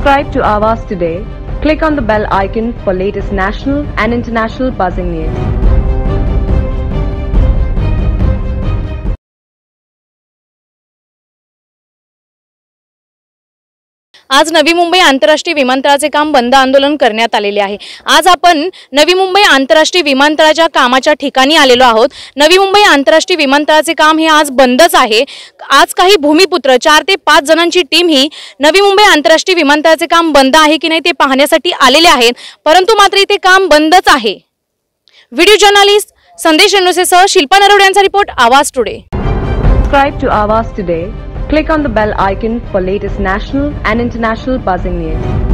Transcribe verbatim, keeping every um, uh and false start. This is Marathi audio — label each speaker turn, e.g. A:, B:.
A: Subscribe to Awaaz today. Click on the bell icon for latest national and international buzzing news.
B: आज नवी मुंबई आंतरराष्ट्रीय विमानतळाचे काम बंद आंदोलन करण्यात आलेले आहे। आज आपण नवी मुंबई आंतरराष्ट्रीय विमानतळाच्या कामाच्या ठिकाणी आलेलो आहोत। नवी मुंबई आंतरराष्ट्रीय विमानतळाचे काम हे आज बंदच आहे। आज काही भूमिपुत्र चार ते पाच जणांची टीम ही नवी मुंबई आंतरराष्ट्रीय विमानतळाचे काम बंद आहे की नाही ते पाहण्यासाठी आलेले आहेत, परंतु मात्र इथे काम बंदच आहे। व्हिडिओ जर्नलिस्ट संदेश रेणुसेसह शिल्पा नरवडे यांचा report Awaaz today.
A: Subscribe to Awaaz today. Click on the bell icon for latest national and international buzzing news.